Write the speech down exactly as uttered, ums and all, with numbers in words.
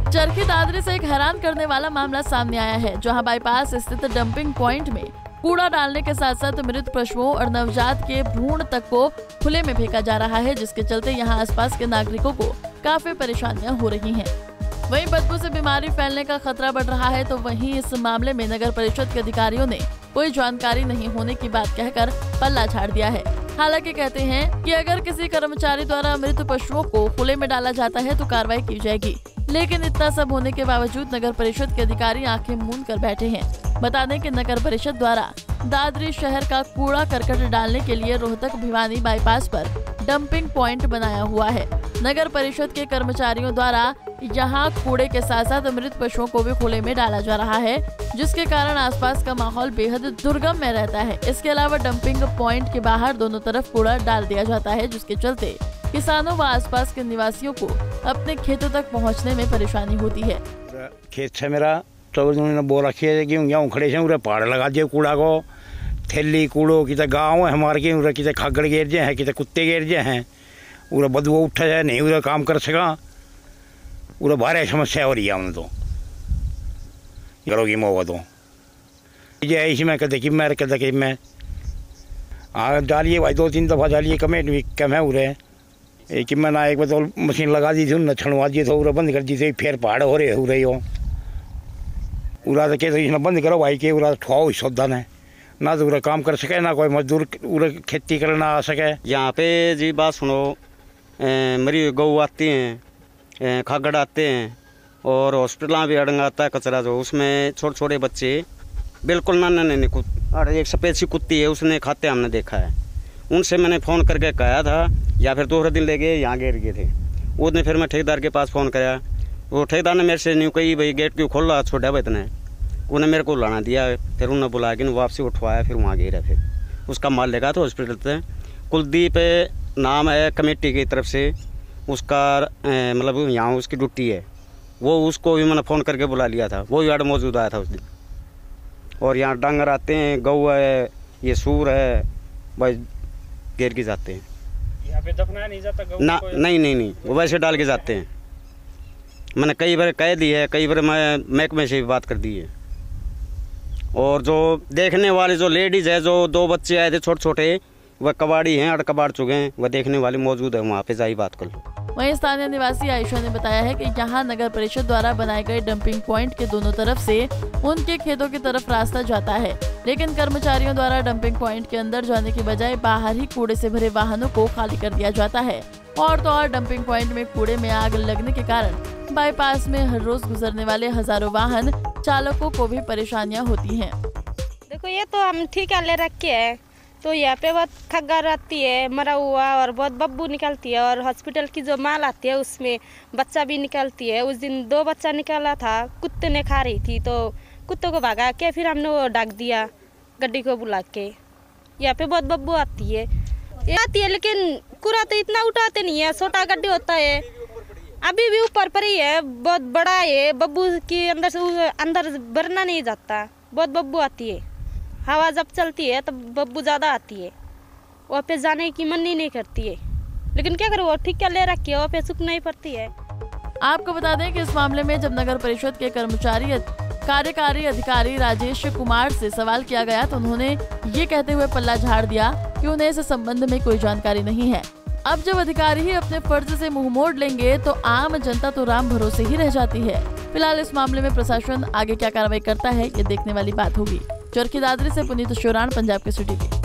चरखी दादरी से एक हैरान करने वाला मामला सामने आया है, जहां बाईपास स्थित डंपिंग पॉइंट में कूड़ा डालने के साथ साथ मृत पशुओं और नवजात के भ्रूण तक को खुले में फेंका जा रहा है, जिसके चलते यहां आसपास के नागरिकों को काफी परेशानियां हो रही हैं। वहीं बदबू से बीमारी फैलने का खतरा बढ़ रहा है, तो वहीं इस मामले में नगर परिषद के अधिकारियों ने कोई जानकारी नहीं होने की बात कहकर पल्ला झाड़ दिया है। हालांकि कहते हैं कि अगर किसी कर्मचारी द्वारा मृत पशुओं को खुले में डाला जाता है तो कार्रवाई की जाएगी, लेकिन इतना सब होने के बावजूद नगर परिषद के अधिकारी आंखें मूंद कर बैठे हैं। बता दें कि नगर परिषद द्वारा दादरी शहर का कूड़ा करकट डालने के लिए रोहतक भिवानी बाईपास पर डंपिंग पॉइंट बनाया हुआ है। नगर परिषद के कर्मचारियों द्वारा यहाँ कूड़े के साथ साथ मृत पशुओं को भी खुले में डाला जा रहा है, जिसके कारण आसपास का माहौल बेहद दुर्गम में रहता है। इसके अलावा डंपिंग पॉइंट के बाहर दोनों तरफ कूड़ा डाल दिया जाता है, जिसके चलते किसानों व आसपास के निवासियों को अपने खेतों तक पहुंचने में परेशानी होती है। खेत से मेरा तो उन्होंने बो रखी है कि गेहूँ खड़े से पहाड़ लगा दिए कूड़ा को, थैली कूड़ो कि गाँव है हमारे के उरे कि खागड़ गिर जाए हैं, कि कुत्ते गिर जाए हैं, उरे बदबू उठा जाए नहीं उरे काम कर सका, उरे भारे समस्या हो रही है उन्हें तो करोगी मोगा तो ये ऐसी मैं कहते कि मैं कहता कि मैं हाँ डालिए भाई, दो तीन दफ़ा डालिए, कमेंट भी कम है उरे कि मैं ना एक बार तो मशीन लगा दी थी न छड़वा दिए तो उरे बंद कर दी थी, फिर पहाड़ हो रहे हो रही हो उरा तो कहते इसने बंद करो भाई के उरा ठुआओ सौदा ने ना तो उरा काम कर सके, ना कोई मजदूर उरा खेती करना आ सके। यहाँ पे जी बात सुनो, मरी गऊ आती हैं, खागड़ आते हैं और हॉस्पिटल भी अड़ंग आता है कचरा, जो उसमें छोटे छोटे बच्चे बिल्कुल ना ना नहीं कुछ और एक सफ़ेद सी कुत्ती है उसने खाते हमने देखा है। उनसे मैंने फ़ोन करके कहा था या फिर दूसरे दिन ले गए यहाँ गिर गए थे। उस दिन फिर मैं ठेकेदार के पास फ़ोन कराया, वो ठेकेदार ने मेरे से नहीं कही भाई गेट क्यों खोल रहा छोटा भाई इतने, उन्हें मेरे को लाना दिया, फिर उन्होंने बुला के वापसी उठवाया, फिर वहाँ गिरा, फिर उसका माल लेगा तो हॉस्पिटल से। कुलदीप नाम है कमेटी की तरफ से, उसका मतलब यहाँ उसकी ड्यूटी है, वो उसको भी मैंने फ़ोन करके बुला लिया था, वो यार्ड मौजूद आया था उस दिन। और यहाँ डांगर आते हैं, गऊ है, ये सूर है, भाई घेर के जाते हैं। यहाँ पे दफनाया नहीं जाता गऊ ना, नहीं नहीं नहीं वो वैसे डाल के जाते हैं। मैंने कई बार कह दी है, कई बार मैं महकमे से भी बात कर दी है। और जो देखने वाले जो लेडीज़ है, जो दो बच्चे आए थे छोटे छोटे, वह कबाड़ी हैं, अड़ कबाड़ चुके हैं, वह देखने वाले मौजूद है, वहाँ पे जाई बात कर लो। वहीं स्थानीय निवासी आयशा ने बताया है कि यहाँ नगर परिषद द्वारा बनाए गए डंपिंग पॉइंट के दोनों तरफ से उनके खेतों की तरफ रास्ता जाता है, लेकिन कर्मचारियों द्वारा डंपिंग पॉइंट के अंदर जाने की बजाय बाहर ही कूड़े से भरे वाहनों को खाली कर दिया जाता है। और तो और डंपिंग पॉइंट में कूड़े में आग लगने के कारण बाईपास में हर रोज गुजरने वाले हजारों वाहन चालकों को भी परेशानियाँ होती है। देखो ये तो हम ठीक है ले रखे है, तो यहाँ पे बहुत खग्गर आती है मरा हुआ और बहुत बब्बू निकलती है, और हॉस्पिटल की जो माल आती है उसमें बच्चा भी निकलती है। उस दिन दो बच्चा निकाला था, कुत्ते ने खा रही थी, तो कुत्ते को भगा के फिर हमने वो ढक दिया गड्डी को बुला के। यहाँ पे बहुत बब्बू आती है, ये आती है लेकिन कूड़ा तो इतना उठाते नहीं है, छोटा गड्ढे होता है, अभी भी ऊपर पर ही है, बहुत बड़ा है, बब्बू के अंदर से अंदर भरना नहीं जाता, बहुत बब्बू आती है। हवा जब चलती है तब बब्बू ज़्यादा आती है, वहाँ पे जाने की मन ही नहीं करती है, लेकिन क्या करो वो ठीक क्या ले रखी है, वहाँ पे सुख नहीं पड़ती है। आपको बता दें कि इस मामले में जब नगर परिषद के कर्मचारी कार्यकारी अधिकारी राजेश कुमार से सवाल किया गया तो उन्होंने ये कहते हुए पल्ला झाड़ दिया कि उन्हें इस संबंध में कोई जानकारी नहीं है। अब जब अधिकारी ही अपने फर्ज से मुंह मोड़ लेंगे तो आम जनता तो राम भरोसे ही रह जाती है। फिलहाल इस मामले में प्रशासन आगे क्या कार्रवाई करता है ये देखने वाली बात होगी। चरखी दादरी से पुनीत शोरान, पंजाब केसरी टीवी।